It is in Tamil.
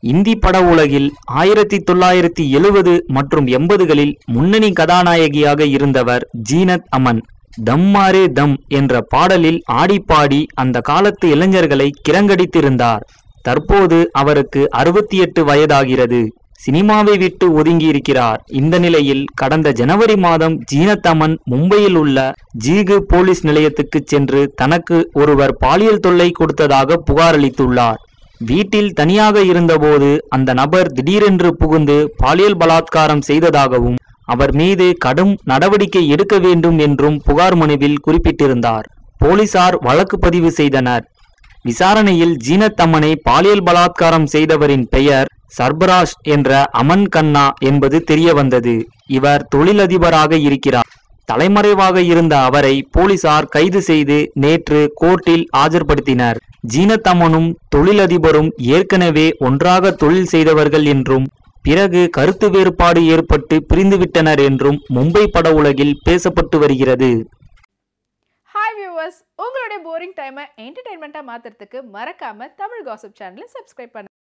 இந்தி பட உலகில் 1970 மற்றும் 80களில் முன்னணி கதாநாயகியாக இருந்தவர் ஜீனத் அமன். தம் மாரே தம் என்ற பாடலில் ஆடிப்பாடி அந்த காலத்து இளைஞர்களை கிரங்கடித்திருந்தார். தற்போது அவருக்கு 68 வயதாகிறது. சினிமாவை விட்டு ஒதுங்கியிருக்கிறார். இந்த நிலையில் கடந்த ஜனவரி மாதம் ஜீனத் அமன் மும்பையில் உள்ள ஜீகு போலீஸ் நிலையத்துக்கு சென்று தனக்கு ஒருவர் பாலியல் தொல்லை கொடுத்ததாக புகார் அளித்துள்ளார். வீட்டில் தனியாக இருந்தபோது அந்த நபர் திடீரென்று புகுந்து பாலியல் பலாத்காரம் செய்ததாகவும் அவர் மீது கடும் நடவடிக்கை எடுக்க வேண்டும் என்றும் புகார் மனுவில் குறிப்பிட்டிருந்தார். போலீசார் வழக்கு பதிவு செய்தனர். விசாரணையில் ஜீனத் அமனை பாலியல் பலாத்காரம் செய்தவரின் பெயர் சர்பராஷ் என்ற அமன் கண்ணா என்பது தெரிய வந்தது. இவர் தொழிலதிபராக இருக்கிறார். தலைமறைவாக இருந்த அவரை போலீசார் கைது செய்து நேற்று கோர்ட்டில் ஆஜர்படுத்தினர். ஜீனத் அமனும் தொழிலதிபரும் ஏற்கனவே ஒன்றாக தொழில் செய்தவர்கள் என்றும் பிறகு கருத்து வேறுபாடு ஏற்பட்டு பிரிந்துவிட்டனர் என்றும் மும்பை பட உலகில் பேசப்பட்டு வருகிறது. ஹாய் வியூவர்ஸ், உங்களுடைய போரிங் டைமை என்டர்டைன்மெண்ட்டாக மாற்றுறதுக்கு மறக்காம தமிழ் காசிப் சேனலை சப்ஸ்கிரைப் பண்ணுங்க.